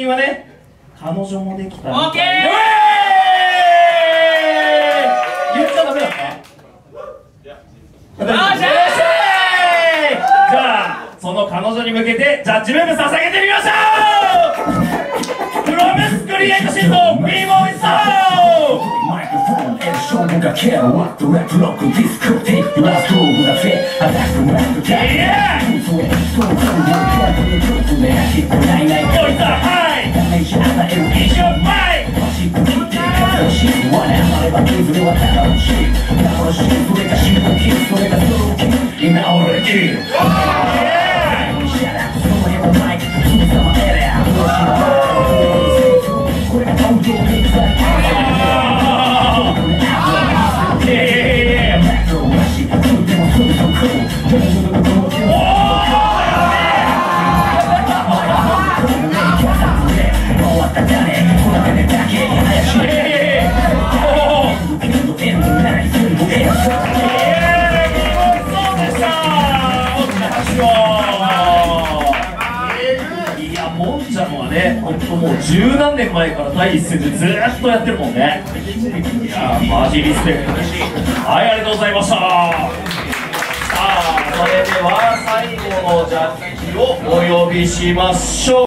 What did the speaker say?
近はね、彼女もできた。 オッケー。 言っちゃダメだった。じゃあその彼女に向けてジャッジメント捧げてみましょう。プロミスクリエイトシート B ボーイソマイクフォンエルショーがケアワットラップロックディスコテイクラストーブがフェアダストラップキャリア空想へストーブをキャリアの曲で走ってないないボイスハイダメージ与える以上前走ってきて楽しい我々は崩れは楽しい楽しいそれが深呼吸それがスローキー今俺キーシャラその辺のマイクすぐさまエレアこれが東京ミックスだもんちゃんはね、ほんともう十何年前から第一線でずーっとやってるもんね。いやー、マジリスペクト。はい、ありがとうございました。さあ、それでは最後のジャッジをお呼びしましょう。